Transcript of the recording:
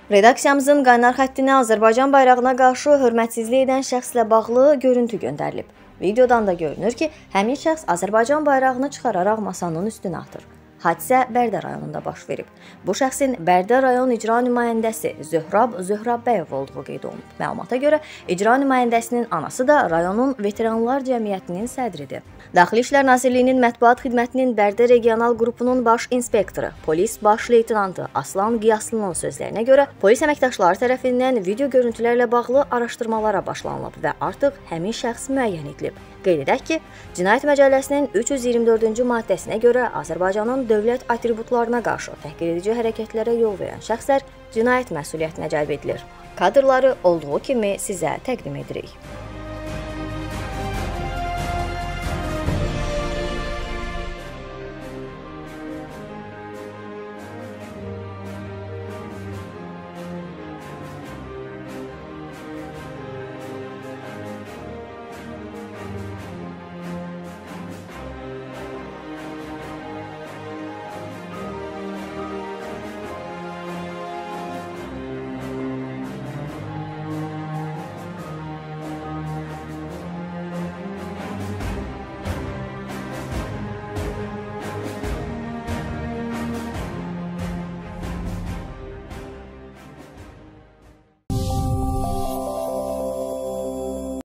Redaksiyamızın qaynar xəttinə Azərbaycan bayrağına qarşı hörmətsizlik edən şəxslə bağlı görüntü göndərilib. Videodan da görünür ki, həmin şəxs Azərbaycan bayrağını çıxararaq masanın üstünə atır. Hadisə Bərdə rayonunda baş verib. Bu şəxsin Bərdə rayon icra nümayəndəsi Zöhrab Zöhrabbəyov olduğu qeyd olunub. Məlumata görə icra nümayəndəsinin anası da rayonun Veteranlar Cəmiyyətinin sədridir. Daxili İşlər Nazirliyinin Mətbuat Xidmətinin Bərdə regional qrupunun baş inspektoru, polis baş leytenantı Aslan Qiyaslının sözlərinə görə, polis əməkdaşları tərəfindən video görüntülərlə bağlı araşdırmalara başlanılıb və artıq həmin şəxs müəyyən edilib. Qeyd edək ki, Cinayət Məcəlləsinin 324-cü maddəsinə görə Azərbaycanın dövlət atributlarına qarşı təhqiredici hərəkətlərə yol verən şəxslər cinayət məsuliyyətinə cəlb edilir. Kadrları olduğu kimi sizə təqdim edirik.